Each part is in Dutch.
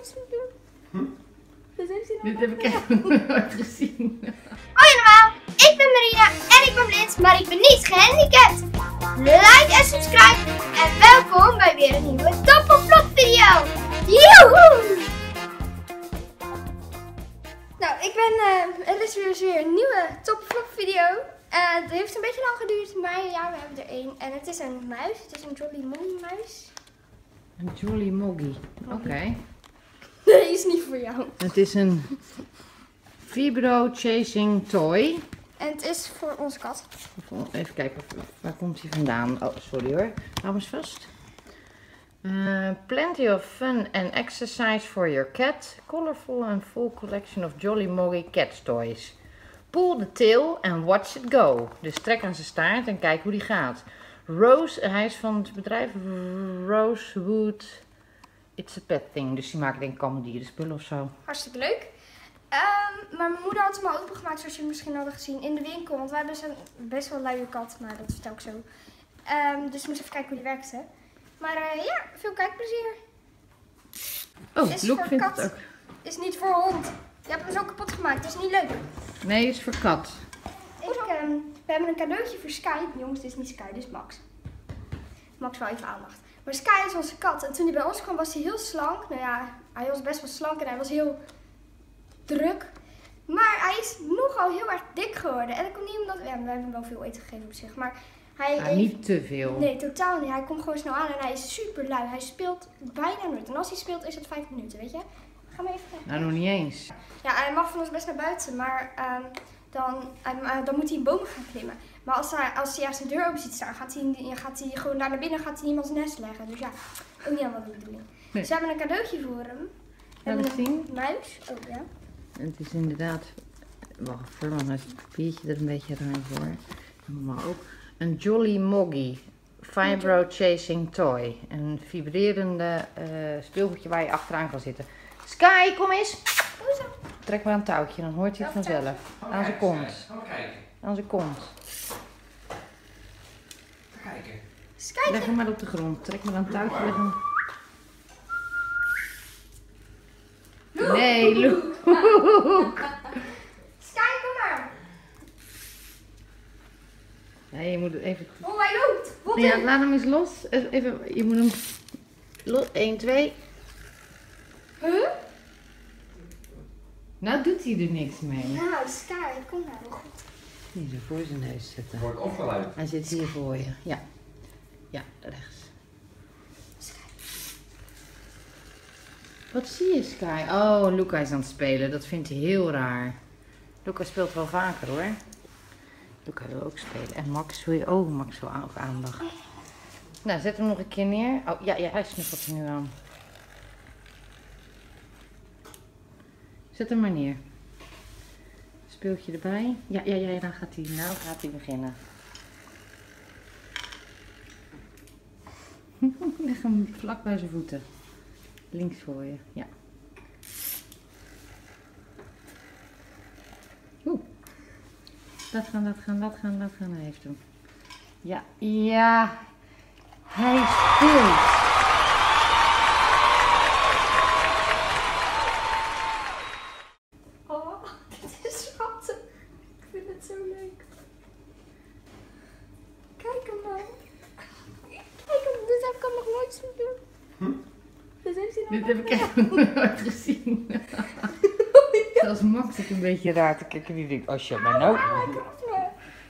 nooit doen. Dat heeft hij Dit heb ik echt nooit gezien. Hoi allemaal, ik ben Marina en ik ben blind, maar ik ben niet gehandicapt. Like en subscribe en welkom bij weer een nieuwe Top of Flop video. Joehoe! Nou, er is weer een nieuwe Top of Flop video. Het heeft een beetje lang geduurd, maar ja, we hebben er één. En het is een muis, het is een Jolly Moggy muis. Een Jolly Moggy, oké. Nee, is niet voor jou. Het is een Vibro Chasing Toy. En het is voor onze kat. Even kijken, waar komt hij vandaan? Oh, sorry hoor. Hou eens vast. Plenty of fun and exercise for your cat. Colorful and full collection of Jolly Moggy cat toys. Pull the tail and watch it go. Dus trek aan zijn staart en kijk hoe die gaat. Hij is van het bedrijf Rosewood. It's a pet thing. Dus die maken denk ik allemaal dierenspullen of zo. Hartstikke leuk. Maar mijn moeder had hem al opengemaakt, zoals jullie misschien hadden gezien, in de winkel. Want wij hebben dus een best wel luie kat, maar dat vertel ik zo. Dus we moesten even kijken hoe die werkte. Maar ja, veel kijkplezier. Oh, is Loek voor vindt kat. het ook. Is niet voor hond. Je hebt hem zo kapot gemaakt, dat is niet leuk. Nee, is voor kat. We hebben een cadeautje voor Sky. Jongens, dit is niet Sky, dit is Max. Max wel even aandacht. Maar Sky is onze kat. En toen hij bij ons kwam was hij heel slank. Nou ja, hij was best wel slank en hij was heel druk. Maar hij is nogal heel erg dik geworden. En dat komt niet omdat... Ja, we hebben hem wel veel eten gegeven op zich. Maar hij niet te veel. Nee, totaal niet. Hij komt gewoon snel aan en hij is super lui. Hij speelt bijna nooit. En als hij speelt is het 5 minuten, weet je. Ga maar even kijken. Nou, nog niet eens. Ja, hij mag van ons best naar buiten. Maar dan moet hij in bomen gaan klimmen. Maar als hij zijn deur open ziet staan, gaat hij gewoon daar naar binnen, gaat hij iemands nest leggen. Dus ja, ook niet helemaal de bedoeling. Nee. Dus we hebben een cadeautje voor hem. We hebben Laat zien. een muis. Oh ja. Het is inderdaad, wacht even, want dan is het papiertje er een beetje ruim voor. Helemaal ook. Een Jolly Moggy Vibro Chasing Toy. Een vibrerende speelgoedje waar je achteraan kan zitten. Sky, kom eens! Hoezo? Trek maar een touwtje, dan hoort hij het vanzelf. Aan zijn kont. Aan zijn kont. Kijken. Sky, Leg hem maar op de grond. Trek maar een touwtje, leg hem. Nee, Loek. Sky, kom maar. Nee, je moet het even... Oh, hij loopt. Wat Ja, in? laat hem eens los. Even, je moet hem... Los. 1, 2. Huh? Nou doet hij er niks mee. Nou, Sky, kom nou. Goed. Die zo voor zijn neus zetten. Wordt opgeluid. Hij zit hier voor je. Ja. Ja, rechts. Wat zie je, Sky? Oh, Luca is aan het spelen. Dat vindt hij heel raar. Luca speelt wel vaker hoor. Luca wil ook spelen. En Max wil je... Oh, Max wil ook aandacht. Nou, zet hem nog een keer neer. Oh, ja, hij snuffelt er nu aan. Zet hem maar neer. Speeltje erbij. Ja, dan gaat hij beginnen. Leg hem vlak bij zijn voeten. Links voor je, ja. Oeh. Dat gaan. Hij heeft hem. Ja. Hij speelt. Oh, dit is schattig. Ik vind het zo leuk. Kijk hem nou. Kijk hem, dit heb ik hem nog nooit zien doen. Dit heeft hij nog Dit heb ik echt nooit gezien. Zelfs Max zit een beetje raar te kijken. Die denkt, als je maar nou... Hij krabt me.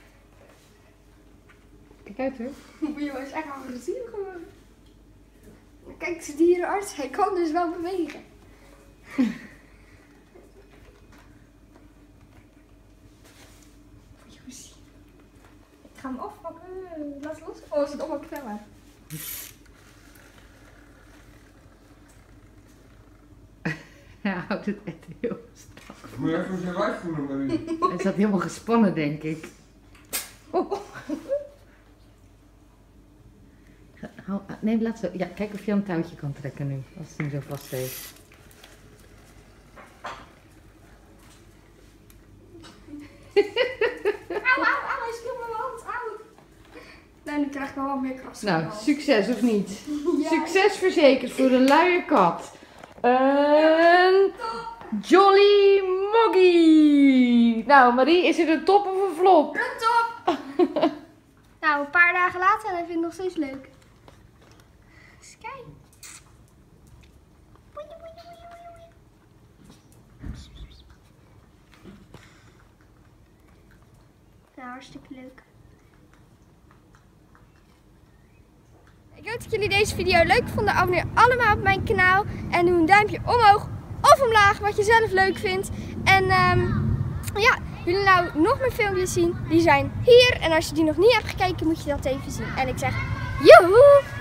Kijk uit hoor. Hij is echt agressief gewoon. Kijk, de dierenarts, hij kan dus wel bewegen. Ik ga hem afpakken. Laat los. Oh, er zit allemaal knellen. Hij houdt het echt heel strak. Moet je even zijn wijf voelen, Marie. Hij zat helemaal gespannen, denk ik. Oh. Nee, laat zo. Ja, kijk of je een touwtje kan trekken nu. Als hij hem zo vast heeft. Auw, hij speelt met mijn hand. Auw. Nee, nu krijg ik wel wat meer krassen. Nou, succes of niet? Ja. Succes verzekerd voor de luie kat. Een Jolly Moggy. Nou Marie, is het een top of een flop? Een top! Nou, een paar dagen later en hij vindt het nog steeds leuk. Eens kijken. Nou, hartstikke leuk. Ik hoop dat jullie deze video leuk vonden. Abonneer allemaal op mijn kanaal. En doe een duimpje omhoog of omlaag, wat je zelf leuk vindt. En ja, willen nou nog meer filmpjes zien? Die zijn hier. En als je die nog niet hebt gekeken, moet je dat even zien. En ik zeg, joehoe!